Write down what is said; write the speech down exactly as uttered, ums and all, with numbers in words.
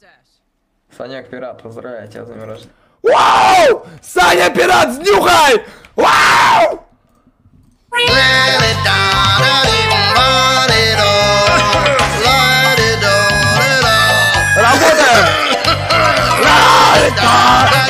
Санек Пират, поздравляю тебя за днем рождения. Вау! Саня Пират, снюхай! Вау! Работаем!